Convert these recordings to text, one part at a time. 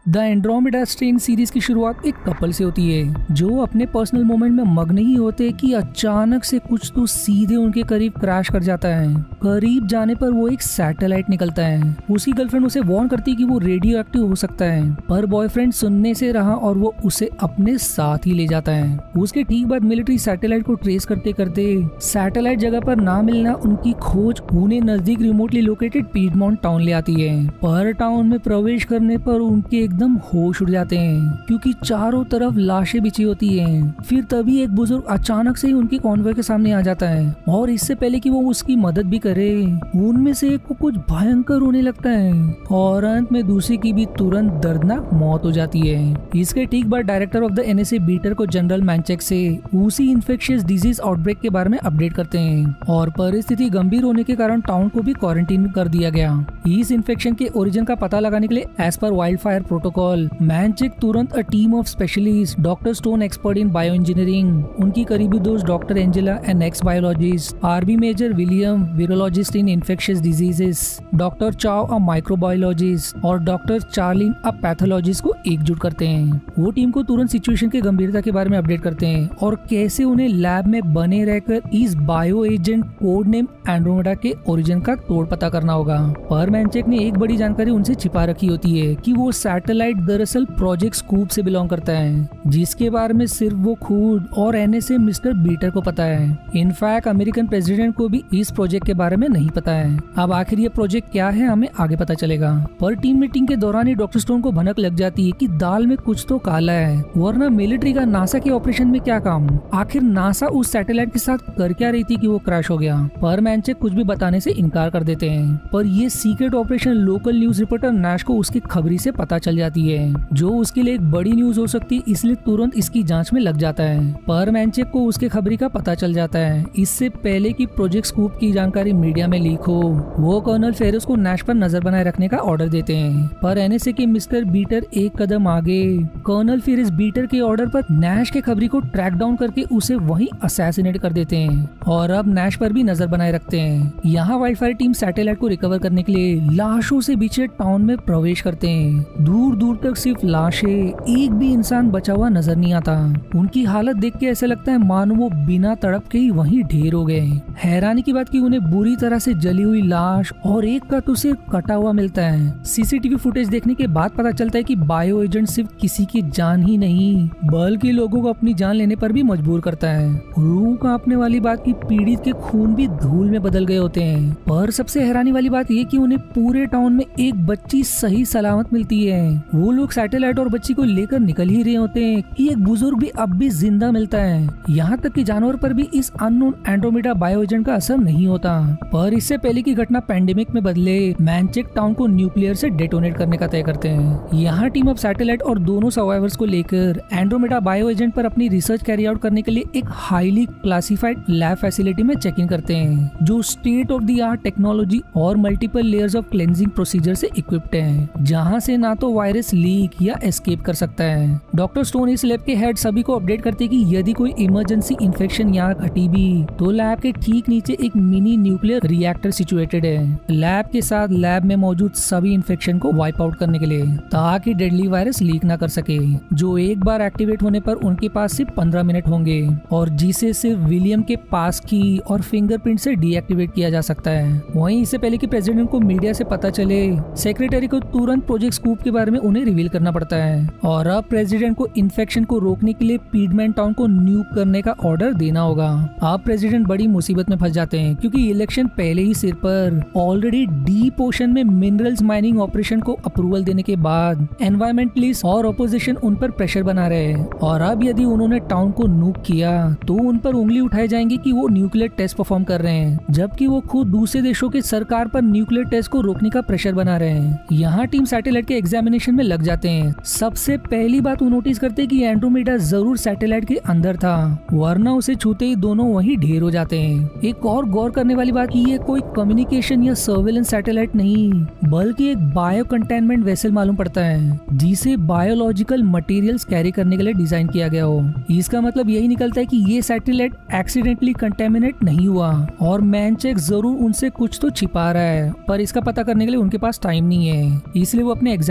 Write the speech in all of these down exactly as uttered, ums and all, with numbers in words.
The Andromeda strain series की शुरुआत एक कपल से होती है जो अपने पर्सनल मोमेंट में मग्न ही होते कि अचानक से कुछ तो सीधे उनके करीब क्रैश कर जाता है। करीब जाने पर वो एक सैटेलाइट निकलता है। उसकी गर्लफ्रेंड उसे वार्न करती है कि वो रेडियो एक्टिव हो सकता है, पर बॉयफ्रेंड सुनने से रहा और वो उसे अपने साथ ही ले जाता है। उसके ठीक बाद मिलिट्री सैटेलाइट को ट्रेस करते करते सैटेलाइट जगह पर ना मिलना उनकी खोज उन्हें नजदीक रिमोटली लोकेटेड पीडमॉन्ट टाउन ले आती है। पर टाउन में प्रवेश करने पर उनके एकदम होश उड़ जाते हैं क्योंकि चारों तरफ लाशें बिछी होती हैं। फिर तभी एक बुजुर्ग अचानक से ही उनकी कॉन्वॉय के सामने आ जाता है और इससे पहले कि वो उसकी मदद भी करे उनमें से एक को कुछ भयंकर होने लगता है और अंत में दूसरे की भी तुरंत दर्दनाक मौत हो जाती है। इसके ठीक बाद director of the N S A Beeter को जनरल मैनचेक से उसी इन्फेक्शियस डिजीज आउटब्रेक के बारे में अपडेट करते हैं और परिस्थिति गंभीर होने के कारण टाउन को भी क्वारंटीन कर दिया गया। इस इन्फेक्शन के ओरिजिन का पता लगाने के लिए as per wild fire protocol Mancheck तुरंत a team of specialist, doctor Stone expert in bio engineering, उनकी करीबी दोस्त doctor Angela and ex biologist, RB major William virologist in infectious diseases, doctor Chao a microbiologist और doctor Charlene a pathologist को एकजुट करते हैं। वो टीम को तुरंत सिचुएशन की गंभीरता के बारे में अपडेट करते हैं और कैसे उन्हें लैब में बने रहकर इस bio agent code name Andromeda के ओरिजिन का तोड़ पता करना होगा। पर मैनचेक ने एक बड़ी जानकारी उनसे छिपा रखी होती है कि वो सैटेलाइट दरअसल प्रोजेक्ट स्कूप से बिलोंग करता है, जिसके बारे में सिर्फ वो खुद और N S A mister Beeter को पता है। इनफैक्ट अमेरिकन प्रेसिडेंट को भी इस प्रोजेक्ट के बारे में नहीं पता है। अब आखिर ये प्रोजेक्ट क्या है हमें आगे पता चलेगा। पर टीम मीटिंग के दौरान ही डॉक्टर स्टोन को भनक लग जाती है कि दाल में कुछ तो काला है, वरना मिलिट्री का नासा के ऑपरेशन में क्या काम। आखिर नासा उस सैटेलाइट के साथ कर क्या रही थी कि वो क्रैश हो गया। पर मैनचेक कुछ भी बताने से इनकार कर देते हैं। पर ये secret operation local news reporter Nash को उसकी खबरी से पता चल जाती है, जो उसके लिए एक बड़ी न्यूज हो सकती है, इसलिए तुरंत इसकी जांच में लग जाता है। पर मैनचेक को उसके खबरी का पता चल जाता है इससे पहले कि प्रोजेक्ट स्कूप की जानकारी मीडिया में लीक हो। वो कर्नल फेरोस को नैश पर नजर बनाए रखने का ऑर्डर देते हैं। पर एन एस ए के मिस्टर बीटर एक कदम आगे, कर्नल फेरोस बीटर के ऑर्डर पर नैश के खबरी को ट्रैक डाउन करके उसे वहीं असैसिनेट कर देते हैं और अब नैश पर भी नजर बनाए रखते हैं। यहाँ वाइल्ड फायर टीम सैटेलाइट को रिकवर करने के लिए लाशों से बिछे टाउन में प्रवेश करते हैं। दूर दूर तक सिर्फ लाशें, एक भी इंसान बचा हुआ नजर नहीं आता। उनकी हालत देख के ऐसा लगता है मानो वो बिना तड़प के ही वहीं ढेर हो गए। हैरानी की बात की उन्हें बुरी तरह से जली हुई लाश और एक का तो सिर्फ कटा हुआ मिलता है। सीसीटीवी फुटेज देखने के बाद पता चलता है कि बायो एजेंट सिर्फ किसी की जान ही नहीं बल्कि लोगों को अपनी जान लेने पर भी मजबूर करता है। रूह कांपने वाली बात की पीड़ित के खून भी धूल में बदल गए होते हैं। पर सबसे हैरानी वाली बात ये कि उन्हें पूरे टाउन में एक बच्ची सही सलामत मिलती है। वो लोग सैटेलाइट और बच्ची को लेकर निकल ही रहे होते हैं कि एक बुजुर्ग भी अब भी जिंदा मिलता है। यहाँ तक कि जानवर पर भी इस अननोन एंड्रोमेडा बायो एजेंट का असर नहीं होता। पर इससे पहले की घटना पैंडेमिक में बदले मैनचेक टाउन को न्यूक्लियर से डेटोनेट करने का तय करते हैं। यहाँ टीम ऑफ सैटेलाइट और दोनों सर्वाइवर्स को लेकर एंड्रोमेडा बायो एजेंट पर अपनी रिसर्च कैरी आउट करने के लिए एक हाईली क्लासिफाइड लैब फैसिलिटी में चेक इन करते हैं, जो state of the art technology और multiple layers of cleansing procedure से इक्विप्ड है, जहाँ से ना तो वायरस लीक या एस्केप कर सकता है। डॉक्टर स्टोन इस लैब के हेड सभी को अपडेट करते हैं कि यदि कोई इमरजेंसी इन्फेक्शन यहाँ घटी भी तो लैब के ठीक नीचे एक मिनी न्यूक्लियर रिएक्टर सिचुएटेड है, लैब के साथ लैब में मौजूद सभी इन्फेक्शन को वाइप आउट करने के लिए, ताकि डेडली वायरस लीक ना कर सके, जो एक बार एक्टिवेट होने पर उनके पास सिर्फ पंद्रह मिनट होंगे और जिसे सिर्फ विलियम के पास की और फिंगरप्रिंट से डीएक्टिवेट किया जा सकता है। वहीं इससे पहले कि प्रेसिडेंट को मीडिया से पता चले, सेक्रेटरी को तुरंत प्रोजेक्ट स्कूप के बारे में उन्हें रिवील करना पड़ता है और अब प्रेसिडेंट को इन्फेक्शन को रोकने के लिए पीडमॉन्ट टाउन को न्यूक करने का ऑर्डर देना होगा। अब प्रेसिडेंट बड़ी मुसीबत में फंस जाते हैं क्योंकि इलेक्शन पहले ही सिर पर, ऑलरेडी डीप ओशन में मिनरल्स माइनिंग ऑपरेशन को अप्रूवल देने के बाद एनवायरमेंटलिस्ट और ऑपोजिशन उन पर प्रेशर बना रहे हैं और अब यदि उन्होंने टाउन को न्यूक किया तो उन पर उंगली उठाई जाएंगी कि वो न्यूक्लियर टेस्ट परफॉर्म कर रहे हैं, जबकि वो खुद दूसरे देशों की सरकार पर न्यूक्लियर टेस्ट को रोकने का प्रेशर बना रहे हैं। यहाँ टीम सैटेलाइट के एग्जामिनेशन में लग जाते हैं। सबसे पहली बात वो नोटिस करते हैं कि एंड्रोमेडा जरूर सैटेलाइट के अंदर था, वरना उसे छूते ही दोनों वहीं ढेर हो जाते हैं। एक और गौर करने वाली बात ये कोई कम्युनिकेशन या सर्वेलेंस सैटेलाइट नहीं बल्कि एक बायो कंटेनमेंट वेसल मालूम पड़ता है, जिसे बायोलॉजिकल मटेरियल्स कैरी करने के लिए डिजाइन किया गया हो। इसका मतलब यही निकलता है कि ये सैटेलाइट एक्सीडेंटली कंटेमिनेट नहीं हुआ और मैनचेक जरूर उनसे कुछ तो छिपा रहा है, पर इसका पता करने के लिए उनके पास टाइम नहीं है, इसलिए वो अपने एग्जामिनेशन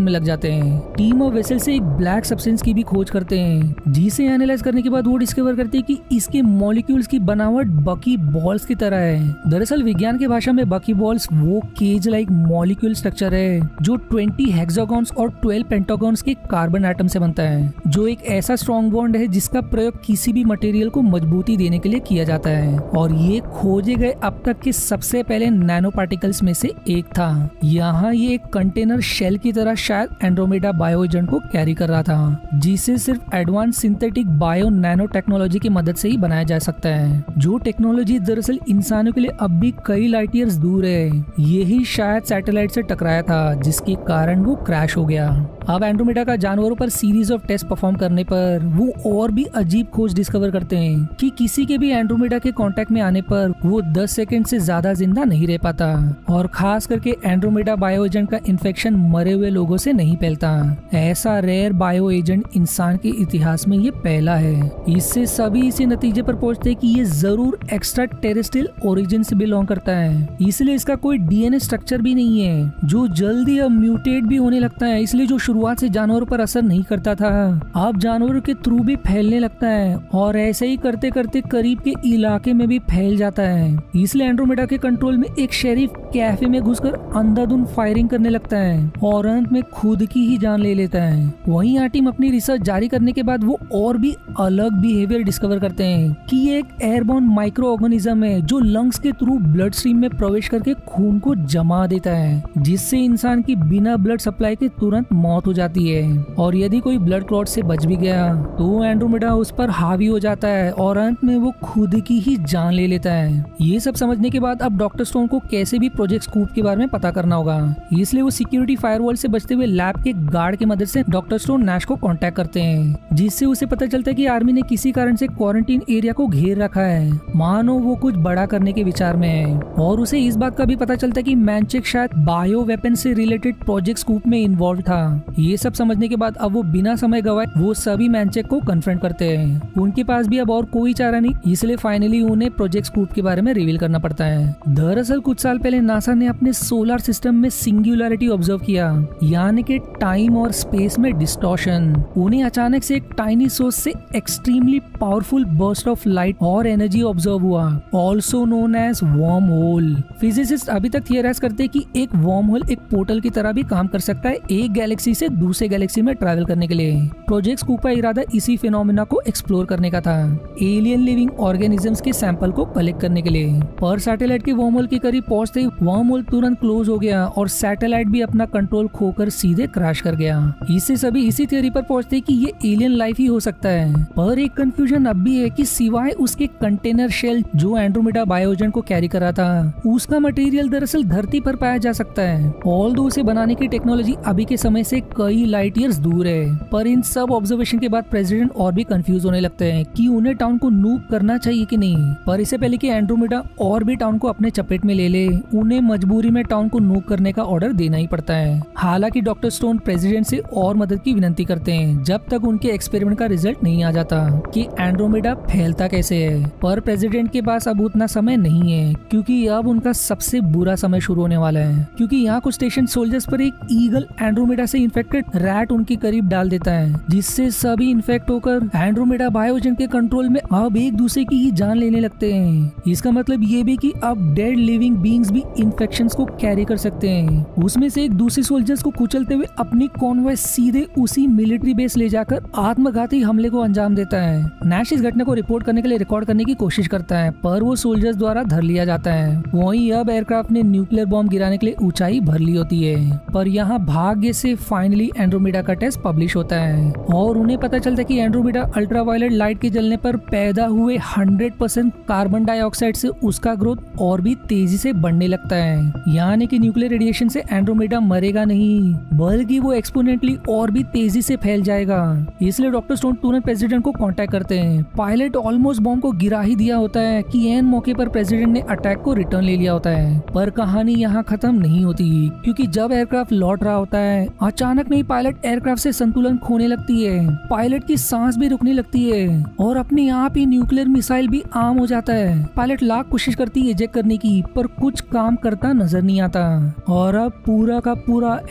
में लग जाते हैं। टीम ऑफ वेसल से एक ब्लैक सब्सटेंस की भी खोज करते हैं, जिसे एनालाइज करने के बाद वो डिस्कवर करते हैं कि इसके मॉलिक्यूल्स की बनावट बकी बॉल्स की तरह है। दरअसल विज्ञान की भाषा में बकी बॉल्स वो केज लाइक मॉलिक्यूल स्ट्रक्चर है जो बीस हेक्सागॉन्स और बारह पेंटागॉन्स के कार्बन एटम से बनता है, जो एक ऐसा स्ट्रॉन्ग बॉन्ड है जिसका प्रयोग किसी भी मटेरियल को मजबूती देने के लिए किया जाता है। और ये खोजे गए अब तक के सबसे पहले नैनो पार्टिकल्स में से एक था। यहाँ ये एक कंटेनर शेल की तरह शायद एंड्रोमेडा बायो एजेंट को कैरी कर रहा था, जिसे सिर्फ advance synthetic bio nano technology की मदद से ही बनाया जा सकता है, जो टेक्नोलॉजी दरअसल इंसानों के लिए अब भी कई लाइट ईयर्स दूर है। यही शायद सैटेलाइट से टकराया था, जिसके कारण वो क्रैश हो गया। अब एंड्रोमेडा का जानवरों पर सीरीज ऑफ टेस्ट परफॉर्म करने पर वो और भी अजीब खोज डिस्कवर करते हैं कि किसी के भी एंड्रोमेडा के कांटेक्ट में आने पर वो दस सेकंड से ज्यादा जिंदा नहीं रह पाता, और खास करके एंड्रोमेडा बायो एजेंट का इन्फेक्शन मरे हुए लोगों से नहीं फैलता। ऐसा रेयर बायो एजेंट इंसान के इतिहास में ये पहला है। इससे सभी इसी नतीजे पर पहुंचते हैं कि ये जरूर एक्स्ट्रा टेरेस्ट्रियल ओरिजिन से बिलोंग करता है, इसलिए इसका कोई डीएनए स्ट्रक्चर भी नहीं है जो जल्दी अब म्यूटेट भी होने लगता है। इसलिए जो शुरुआत से जानवरों पर असर नहीं करता था अब जानवरों के थ्रू भी फैलने लगता है, और ऐसे ही करते करते करीब के इलाके में भी फैल जाता है। इसलिए एंड्रोमेडा के कंट्रोल में एक शेरिफ कैफे में घुसकर अंधाधुंध फायरिंग करने लगता है और अंत में खुद की ही जान ले लेता है। वहीं यहाँ टीम अपनी रिसर्च जारी करने के बाद वो और भी अलग बिहेवियर डिस्कवर करते हैं कि ये एक एयरबोर्न माइक्रो ऑर्गेनिज्म है जो लंग्स के थ्रू ब्लड स्ट्रीम में प्रवेश करके खून को जमा देता है, जिससे इंसान की बिना ब्लड सप्लाई के तुरंत मौत हो जाती है। और यदि कोई ब्लड क्लॉट से बच भी गया तो एंड्रोमेडा उस पर हावी हो जाता है और अंत में वो खुद की ही जान ले लेता है। ये सब समझने के बाद अब डॉक्टर स्टोन को कैसे भी प्रोजेक्ट स्कूप के बारे में पता करना होगा, इसलिए वो सिक्योरिटी फायरवॉल से बचते हुए लैब के गार्ड की मदद से डॉक्टर स्टोन नैश को कांटेक्ट करते हैं, जिससे उसे पता चलता है कि आर्मी ने किसी कारण से क्वारंटीन एरिया को घेर रखा है, मानो वो कुछ बड़ा करने के विचार में है। और उसे इस बात का भी पता चलता है कि मैनचेक शायद बायो वेपन से रिलेटेड प्रोजेक्ट स्कूप में इन्वॉल्व था। ये सब समझने के बाद अब वो बिना समय गवाए वो सभी मैनचेक को कन्फ्रंट करते हैं। उनके पास भी अब और कोई चारा नहीं, इसलिए फाइनली उन्हें प्रोजेक्ट स्कूप के बारे में रिवील करना पड़ता है। दरअसल कुछ साल पहले नासा ने अपने सोलर सिस्टम में सिंगुलैरिटी ऑब्जर्व किया, यानी कि टाइम और स्पेस में डिस्टॉर्शन। उन्हें अचानक से एक टाइनी सोर्स से extremely powerful burst of light और एनर्जी ऑब्जर्व हुआ, also known as worm hole. Physicist अभी तक थियराइज करते हैं कि एक वर्म होल एक पोर्टल की तरह भी काम कर सकता है एक गैलेक्सी से दूसरे गैलेक्सी में ट्रैवल करने के लिए। प्रोजेक्ट स्कूप का इरादा इसी फिनोमेना को एक्सप्लोर करने का था, एलियन लिविंग ऑर्गेनिजम्स के सैंपल को कलेक्ट करने के लिए। पर सैटेलाइट के वर्म होल के करीब पहुंचते ही वर्म होल तुरंत क्लोज हो गया और सैटेलाइट भी अपना कंट्रोल खोकर सीधे क्रैश कर गया। इससे सभी इसी थ्योरी पर पहुंचते कि ये एलियन लाइफ ही हो सकता है। पर एक कंफ्यूजन अब भी है कि सिवाय उसके कंटेनर शेल जो एंड्रोमेडा बायोजेंट को कैरी कर रहा था, उसका मटेरियल दरअसल धरती पर पाया जा सकता है। ऑल्दो उसे बनाने की टेक्नोलॉजी अभी के समय से कई लाइट ईयर्स दूर है। पर इन सब ऑब्जर्वेशन के बाद प्रेसिडेंट और भी कंफ्यूज होने लगते हैं कि उन्हें टाउन को नूक करना चाहिए कि नहीं। पर इससे पहले कि एंड्रोमेडा और भी टाउन को अपने चपेट में ले ले, उन्हें मजबूरी में टाउन को नूक करने का ऑर्डर देना ही पड़ता है। हालांकि डॉक्टर स्टोन प्रेसिडेंट से और मदद की विनती करते हैं जब तक उनके एक्सपेरिमेंट का रिजल्ट नहीं आ जाता कि एंड्रोमेडा फैलता कैसे है। पर प्रेसिडेंट के पास अब उतना समय नहीं है, क्योंकि अब उनका सबसे बुरा समय शुरू होने वाला है। क्योंकि यहाँ कुछ स्टेशन सोल्जर्स पर एक ईगल एंड्रोमेडा से इन्फेक्टेड रैट उनके करीब डाल देता है, जिससे सभी इन्फेक्ट होकर एंड्रोमेडा बायोजेंट के कंट्रोल में अब एक दूसरे की ही जान लेने लगते हैं। इसका मतलब ये भी कि अब डेड लिविंग बीइंग्स भी इन्फेक्शंस को कैरी कर सकते हैं। उसमें से एक दूसरे सोल्जर्स को कुचलते हुए अपनी कॉन्वॉय सीधे उसी मिलिट्री बेस ले जाकर आत्मघाती हमले को अंजाम देता है। नैश इस घटना को रिपोर्ट करने के लिए रिकॉर्ड करने की कोशिश करता है, पर वो सोल्जर्स द्वारा धर लिया जाता है। वहीं अब एयरक्राफ्ट ने न्यूक्लियर बॉम्ब गिराने के लिए ऊंचाई भर ली होती है। पर यहाँ भाग्य से फाइनली एंड्रोमेडा का टेस्ट पब्लिश होता है और उन्हें पता चलता है कि एंड्रोमेडा अल्ट्रावायलेट लाइट के जलने पर पैदा हुए हंड्रेड परसेंट कार्बन डाइऑक्साइड से उसका ग्रोथ और भी तेजी से बढ़ने लगता है। यानी कि न्यूक्लियर रेडिएशन से एंड्रोमेडा मरेगा नहीं, बल्कि वो एक्सपोनेंटली और भी तेजी से फैल जाएगा। इसलिए डॉक्टर स्टोन तुरंत प्रेसिडेंट को कांटेक्ट करते हैं। पायलट ऑलमोस्ट बॉम्ब को गिरा ही दिया होता है कि एन मौके पर प्रेसिडेंट ने अटैक को रिटर्न ले लिया होता है। पर कहानी यहाँ खत्म नहीं होती, क्योंकि जब एयरक्राफ्ट लौट रहा होता है अचानक नहीं पायलट एयरक्राफ्ट से संतुलन खोने लगती है। पायलट की सांस भी रुकने लगती है और अपने आप ही न्यूक्लियर मिसाइल भी आम हो जाता है। पायलट लाख कोशिश करती है इजेक्ट करने की, पर कुछ काम करता नजर नहीं आता और अब पूरा का पूरा एयरक्राफ्ट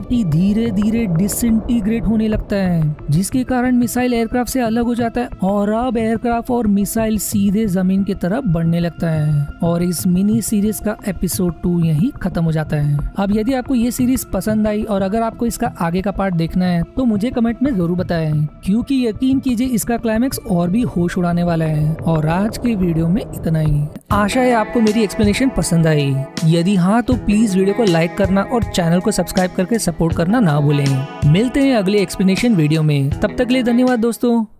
एयरक्राफ्ट ही धीरे धीरे डिसइंटीग्रेट होने लगता है, जिसके कारण मिसाइल एयरक्राफ्ट से अलग हो जाता है और अब एयरक्राफ्ट और मिसाइल सीधे जमीन की तरफ बढ़ने लगता है। और इस मिनी सीरीज का एपिसोड टू यही खत्म हो जाता है। अब यदि आपको ये सीरीज पसंद आई और अगर आपको इसका आगे का पार्ट देखना है तो मुझे कमेंट में जरूर बताएं, क्योंकि यकीन कीजिए इसका क्लाइमैक्स और भी होश उड़ाने वाला है। और आज के वीडियो में इतना ही। आशा है आपको मेरी एक्सप्लेनेशन पसंद आई। यदि हाँ तो प्लीज वीडियो को लाइक करना और चैनल को सब्सक्राइब करके सपोर्ट करना ना भूलें। मिलते हैं अगले एक्सप्लेनेशन वीडियो में, तब तक के लिए धन्यवाद दोस्तों।